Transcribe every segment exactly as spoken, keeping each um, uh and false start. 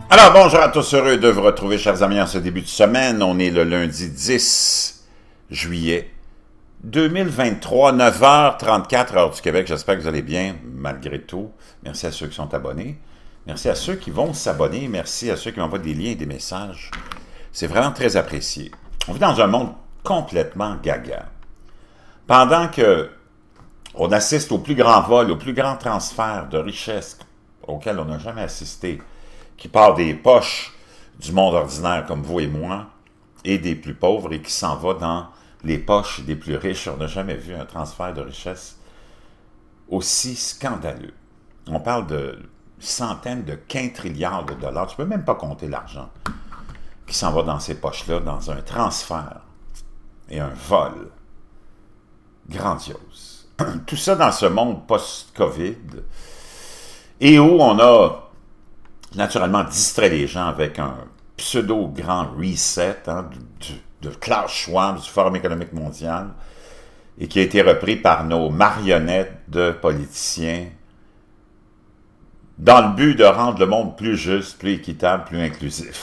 Alors, bonjour à tous, heureux de vous retrouver, chers amis, en ce début de semaine. On est le lundi dix juillet deux mille vingt-trois, neuf heures trente-quatre, heure du Québec. J'espère que vous allez bien, malgré tout. Merci à ceux qui sont abonnés. Merci à ceux qui vont s'abonner. Merci à ceux qui m'envoient des liens et des messages. C'est vraiment très apprécié. On vit dans un monde complètement gaga. Pendant que on assiste au plus grand vol, au plus grand transfert de richesses auquel on n'a jamais assisté, qui part des poches du monde ordinaire comme vous et moi, et des plus pauvres, et qui s'en va dans les poches des plus riches. On n'a jamais vu un transfert de richesse aussi scandaleux. On parle de centaines de quintrilliards de dollars. Tu ne peux même pas compter l'argent qui s'en va dans ces poches-là, dans un transfert et un vol grandiose. Tout ça dans ce monde post-Covid, et où on a naturellement distrait les gens avec un pseudo-grand reset hein, de, de Klaus Schwab, du Forum économique mondial, et qui a été repris par nos marionnettes de politiciens dans le but de rendre le monde plus juste, plus équitable, plus inclusif.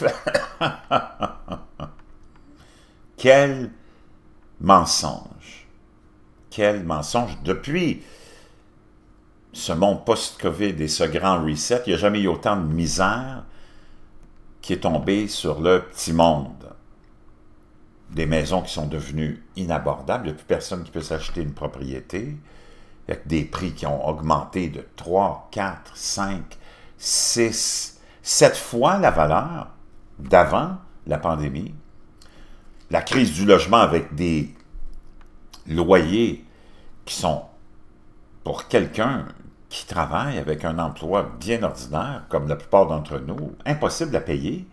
Quel mensonge! Quel mensonge! Depuis ce monde post-Covid et ce grand reset, il n'y a jamais eu autant de misère qui est tombée sur le petit monde. Des maisons qui sont devenues inabordables, il n'y a plus personne qui peut s'acheter une propriété, avec des prix qui ont augmenté de trois, quatre, cinq, six, sept fois la valeur d'avant la pandémie. La crise du logement avec des loyers qui sont, pour quelqu'un qui travaille avec un emploi bien ordinaire, comme la plupart d'entre nous, impossible à payer.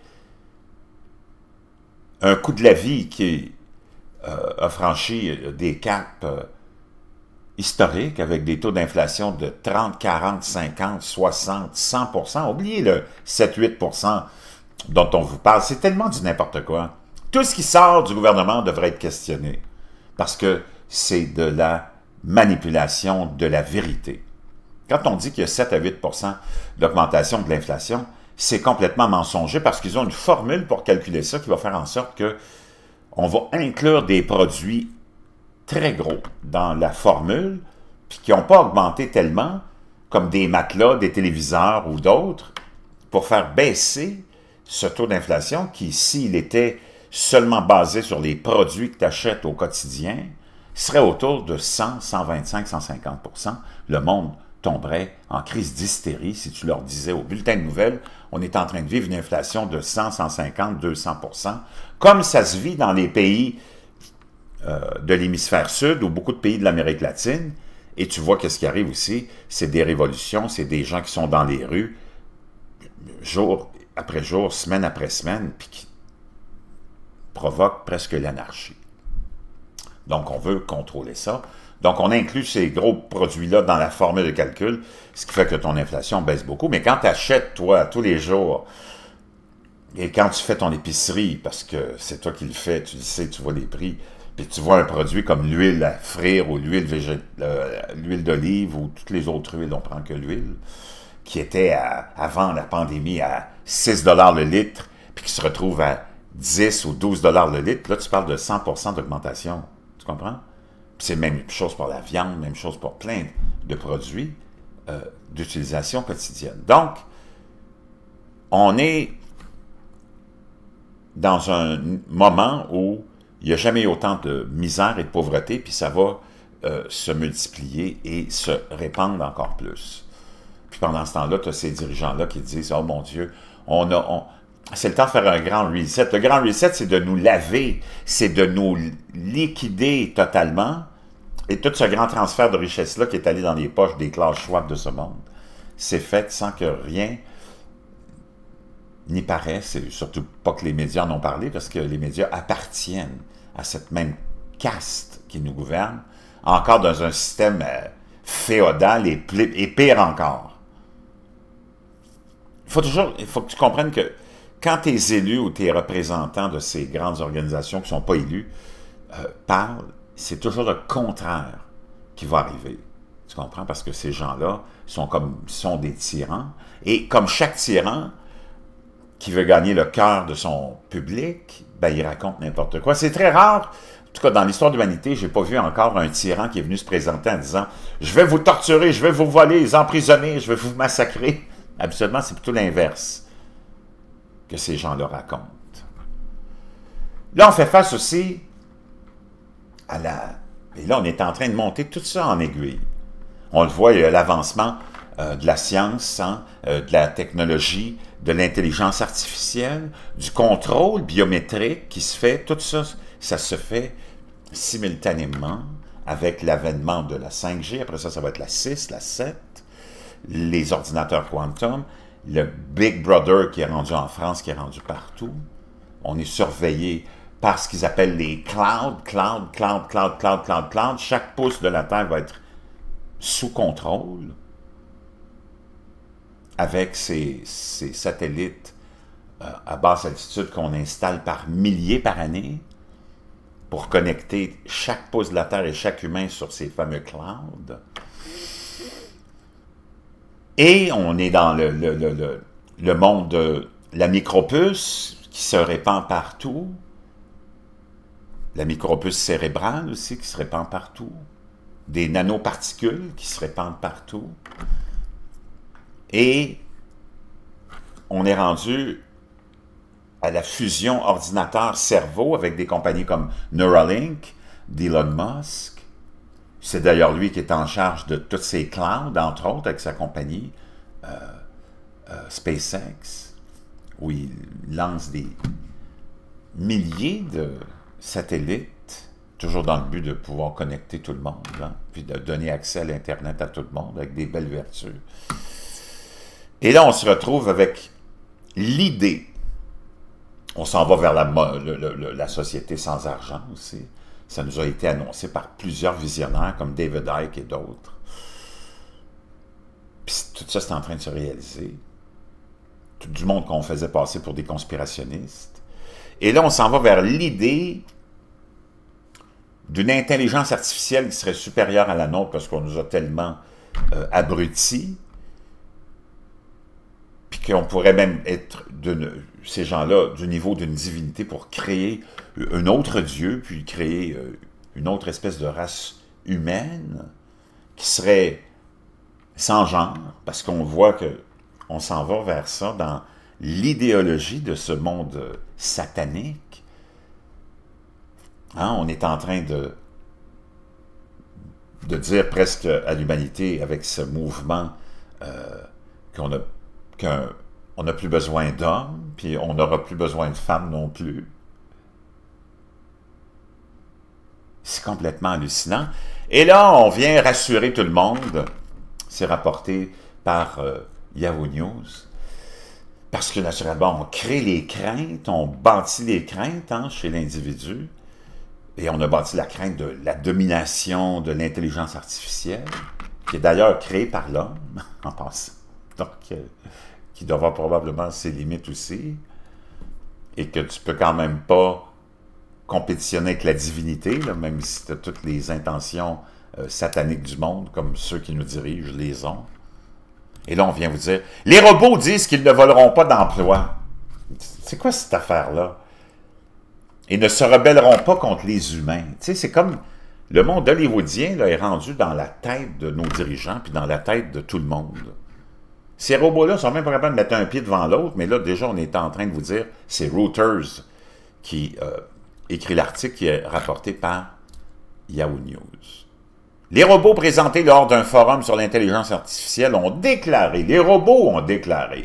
Un coût de la vie qui euh, a franchi des caps euh, historiques avec des taux d'inflation de trente, quarante, cinquante, soixante, cent pour cent. Oubliez le sept à huit pour cent dont on vous parle. C'est tellement du n'importe quoi. Tout ce qui sort du gouvernement devrait être questionné parce que c'est de la manipulation de la vérité. Quand on dit qu'il y a sept à huit pour cent d'augmentation de l'inflation, c'est complètement mensonger parce qu'ils ont une formule pour calculer ça qui va faire en sorte que on va inclure des produits très gros dans la formule puis qui n'ont pas augmenté tellement comme des matelas, des téléviseurs ou d'autres pour faire baisser ce taux d'inflation qui, s'il était seulement basé sur les produits que tu achètes au quotidien, serait autour de cent, cent vingt-cinq, cent cinquante pour cent. Le monde tomberait en crise d'hystérie si tu leur disais au bulletin de nouvelles, on est en train de vivre une inflation de cent, cent cinquante, deux cents pour cent, comme ça se vit dans les pays euh, de l'hémisphère sud ou beaucoup de pays de l'Amérique latine. Et tu vois qu'est-ce qui arrive aussi, c'est des révolutions, c'est des gens qui sont dans les rues, jour après jour, semaine après semaine, puis qui provoquent presque l'anarchie. Donc, on veut contrôler ça. Donc, on inclut ces gros produits-là dans la formule de calcul, ce qui fait que ton inflation baisse beaucoup. Mais quand tu achètes, toi, tous les jours, et quand tu fais ton épicerie, parce que c'est toi qui le fais, tu le sais, tu vois les prix, puis tu vois un produit comme l'huile à frire ou l'huile végé... euh, l'huile d'olive ou toutes les autres huiles, on prend que l'huile, qui était à, avant la pandémie à six dollars le litre, puis qui se retrouve à dix ou douze dollars le litre, là, tu parles de cent pour cent d'augmentation. Tu comprends? C'est la même chose pour la viande, même chose pour plein de produits euh, d'utilisation quotidienne. Donc, on est dans un moment où il n'y a jamais eu autant de misère et de pauvreté, puis ça va euh, se multiplier et se répandre encore plus. Puis pendant ce temps-là, tu as ces dirigeants-là qui disent « Oh mon Dieu, on a... On, c'est le temps de faire un grand reset. » Le grand reset, c'est de nous laver, c'est de nous liquider totalement. Et tout ce grand transfert de richesse-là qui est allé dans les poches des Klaus Schwab de ce monde, c'est fait sans que rien n'y paraisse, et surtout pas que les médias en ont parlé, parce que les médias appartiennent à cette même caste qui nous gouverne, encore dans un système euh, féodal et, et pire encore. Il faut toujours, il faut que tu comprennes que quand tes élus ou tes représentants de ces grandes organisations qui ne sont pas élus euh, parlent, c'est toujours le contraire qui va arriver. Tu comprends? Parce que ces gens-là sont comme sont des tyrans. Et comme chaque tyran qui veut gagner le cœur de son public, ben, il raconte n'importe quoi. C'est très rare, en tout cas dans l'histoire de l'humanité, je n'ai pas vu encore un tyran qui est venu se présenter en disant « Je vais vous torturer, je vais vous voler, les emprisonner, je vais vous massacrer. » Habituellement, c'est plutôt l'inverse que ces gens-là racontent. Là, on fait face aussi à la... Et là, on est en train de monter tout ça en aiguille. On le voit, il y a l'avancement euh, de la science, hein, euh, de la technologie, de l'intelligence artificielle, du contrôle biométrique qui se fait. Tout ça, ça se fait simultanément avec l'avènement de la cinq G. Après ça, ça va être la six, la sept, les ordinateurs quantum, le Big Brother qui est rendu en France, qui est rendu partout. On est surveillé par ce qu'ils appellent les clouds, cloud, cloud, cloud, cloud, cloud, cloud. Chaque pouce de la Terre va être sous contrôle avec ces, ces satellites euh, à basse altitude qu'on installe par milliers par année pour connecter chaque pouce de la Terre et chaque humain sur ces fameux clouds. Et on est dans le, le, le, le, le monde de la micropuce qui se répand partout, la micropuce cérébrale aussi qui se répand partout, des nanoparticules qui se répandent partout. Et on est rendu à la fusion ordinateur-cerveau avec des compagnies comme Neuralink, d'Elon Musk. C'est d'ailleurs lui qui est en charge de toutes ces clouds, entre autres, avec sa compagnie euh, euh, SpaceX, où il lance des milliers de satellites, toujours dans le but de pouvoir connecter tout le monde, hein, puis de donner accès à l'Internet à tout le monde, avec des belles vertus. Et là, on se retrouve avec l'idée, on s'en va vers la, le, le, la société sans argent aussi. Ça nous a été annoncé par plusieurs visionnaires, comme David Icke et d'autres. Puis tout ça, c'est en train de se réaliser. Tout du monde qu'on faisait passer pour des conspirationnistes. Et là, on s'en va vers l'idée d'une intelligence artificielle qui serait supérieure à la nôtre parce qu'on nous a tellement euh, abrutis, puis qu'on pourrait même être, de, ces gens-là, du niveau d'une divinité pour créer un autre Dieu, puis créer euh, une autre espèce de race humaine qui serait sans genre, parce qu'on voit qu'on s'en va vers ça dans l'idéologie de ce monde satanique. Hein, on est en train de, de dire presque à l'humanité, avec ce mouvement, euh, qu'on a qu'on n'a plus besoin d'hommes, puis on n'aura plus besoin de femmes non plus. C'est complètement hallucinant. Et là, on vient rassurer tout le monde. C'est rapporté par euh, Yahoo News. Parce que, naturellement, on crée les craintes, on bâtit les craintes hein, chez l'individu. Et on a bâti la crainte de la domination de l'intelligence artificielle, qui est d'ailleurs créée par l'homme, en passant. Donc, euh, qui doit avoir probablement ses limites aussi. Et que tu peux quand même pas compétitionner avec la divinité, là, même si tu as toutes les intentions euh, sataniques du monde, comme ceux qui nous dirigent les ont. Et là, on vient vous dire, les robots disent qu'ils ne voleront pas d'emploi. C'est quoi cette affaire-là? Ils ne se rebelleront pas contre les humains. Tu sais, c'est comme le monde hollywoodien là, est rendu dans la tête de nos dirigeants, puis dans la tête de tout le monde. Ces robots-là sont même pas capables de mettre un pied devant l'autre, mais là, déjà, on est en train de vous dire, c'est Reuters qui euh, écrit l'article qui est rapporté par Yahoo News. Les robots présentés lors d'un forum sur l'intelligence artificielle ont déclaré, les robots ont déclaré,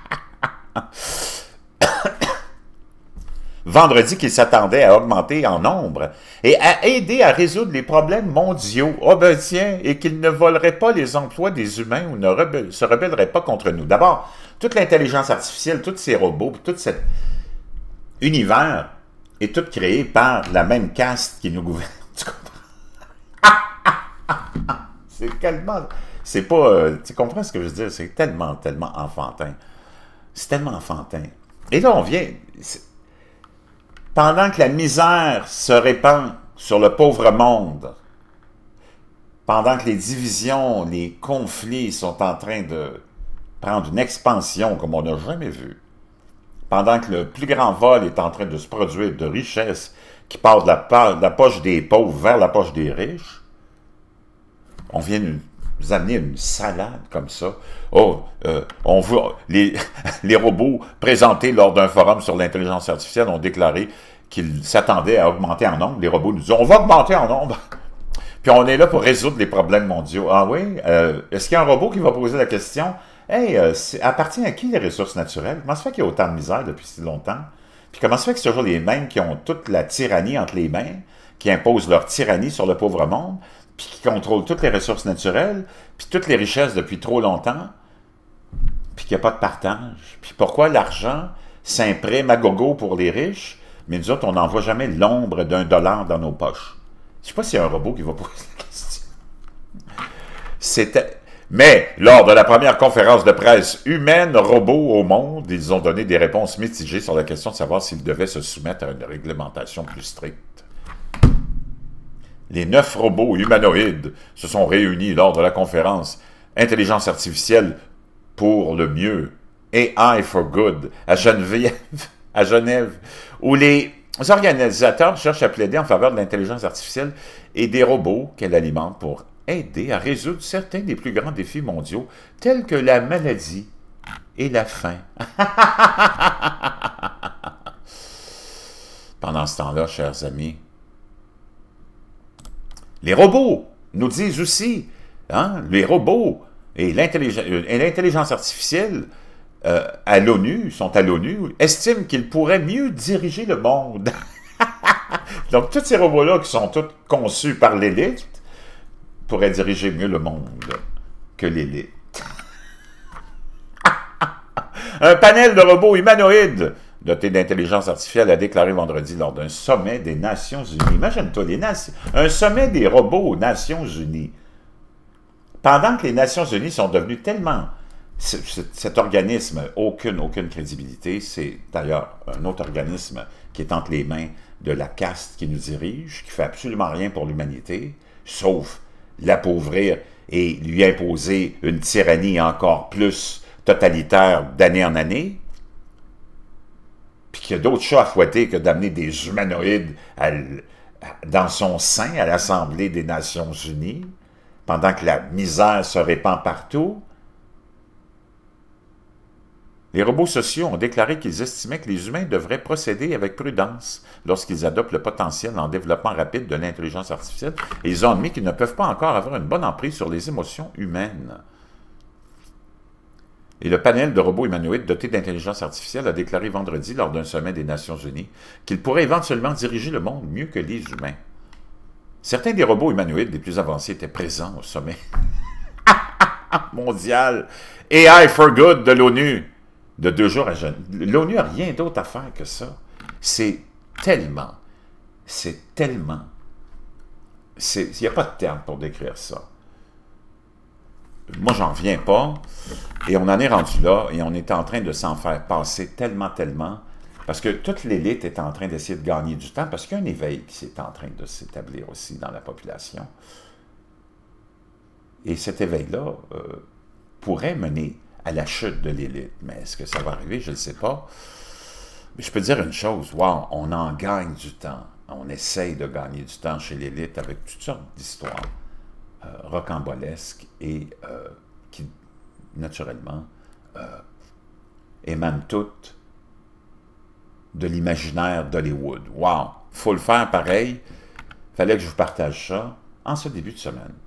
vendredi qu'ils s'attendaient à augmenter en nombre et à aider à résoudre les problèmes mondiaux. Oh ben tiens, et qu'ils ne voleraient pas les emplois des humains ou ne rebelle, se rebelleraient pas contre nous. D'abord, toute l'intelligence artificielle, tous ces robots, tout cet univers est tout créé par la même caste qui nous gouverne. Tu comprends? C'est tellement... C'est pas... Euh, tu comprends ce que je veux dire? C'est tellement, tellement enfantin. C'est tellement enfantin. Et là, on vient... Pendant que la misère se répand sur le pauvre monde, pendant que les divisions, les conflits sont en train de prendre une expansion comme on n'a jamais vu, pendant que le plus grand vol est en train de se produire de richesse qui part de la, de la poche des pauvres vers la poche des riches, on vient nous, nous amener une salade comme ça. Oh, euh, on voit les, les robots présentés lors d'un forum sur l'intelligence artificielle ont déclaré qu'ils s'attendaient à augmenter en nombre. Les robots nous disent « on va augmenter en nombre ». Puis on est là pour résoudre les problèmes mondiaux. Ah oui? Euh, Est-ce qu'il y a un robot qui va poser la question « Hey, euh, appartient à qui les ressources naturelles? Comment se fait qu'il y a autant de misère depuis si longtemps? Puis comment se fait que c'est toujours les mêmes qui ont toute la tyrannie entre les mains, qui imposent leur tyrannie sur le pauvre monde, puis qui contrôlent toutes les ressources naturelles, puis toutes les richesses depuis trop longtemps, puis qu'il n'y a pas de partage? Puis pourquoi l'argent s'imprime à gogo pour les riches, mais nous autres, on n'en voit jamais l'ombre d'un dollar dans nos poches? Je ne sais pas s'il y a un robot qui va poser la question. C'était... Mais, lors de la première conférence de presse humaine-robot au monde, ils ont donné des réponses mitigées sur la question de savoir s'ils devaient se soumettre à une réglementation plus stricte. Les neuf robots humanoïdes se sont réunis lors de la conférence Intelligence artificielle pour le mieux, A I for Good, à Genève, à Genève, où les organisateurs cherchent à plaider en faveur de l'intelligence artificielle et des robots qu'elle alimente pour aider à résoudre certains des plus grands défis mondiaux, tels que la maladie et la faim. Pendant ce temps-là, chers amis, les robots nous disent aussi, hein, les robots et l'intelligence artificielle euh, à l'ONU, sont à l'ONU, estiment qu'ils pourraient mieux diriger le monde. Donc, tous ces robots-là qui sont tous conçus par l'élite pourraient diriger mieux le monde que l'élite. Un panel de robots humanoïdes doté d'intelligence artificielle a déclaré vendredi lors d'un sommet des Nations Unies. Imagine-toi, les nations, un sommet des robots aux Nations Unies. Pendant que les Nations Unies sont devenues tellement... Cet organisme n'a aucune, aucune crédibilité. C'est d'ailleurs un autre organisme qui est entre les mains de la caste qui nous dirige, qui fait absolument rien pour l'humanité, sauf l'appauvrir et lui imposer une tyrannie encore plus totalitaire d'année en année, puis qu'il y a d'autres chats à fouetter que d'amener des humanoïdes à, dans son sein à l'Assemblée des Nations Unies, pendant que la misère se répand partout. Les robots sociaux ont déclaré qu'ils estimaient que les humains devraient procéder avec prudence lorsqu'ils adoptent le potentiel en développement rapide de l'intelligence artificielle, et ils ont admis qu'ils ne peuvent pas encore avoir une bonne emprise sur les émotions humaines. Et le panel de robots humanoïdes dotés d'intelligence artificielle a déclaré vendredi lors d'un sommet des Nations Unies qu'ils pourraient éventuellement diriger le monde mieux que les humains. Certains des robots humanoïdes les plus avancés étaient présents au sommet mondial A I for Good de l'ONU. De deux jours à Genève. L'ONU n'a rien d'autre à faire que ça. C'est tellement, c'est tellement, il n'y a pas de terme pour décrire ça. Moi, j'en reviens pas, et on en est rendu là, et on est en train de s'en faire passer tellement, tellement, parce que toute l'élite est en train d'essayer de gagner du temps, parce qu'il y a un éveil qui est en train de s'établir aussi dans la population. Et cet éveil-là euh, pourrait mener à la chute de l'élite. Mais est-ce que ça va arriver? Je ne sais pas. Mais je peux dire une chose, wow, on en gagne du temps. On essaye de gagner du temps chez l'élite avec toutes sortes d'histoires euh, rocambolesques et euh, qui, naturellement, euh, émanent toutes de l'imaginaire d'Hollywood. Wow! Il faut le faire pareil. Il fallait que je vous partage ça en ce début de semaine.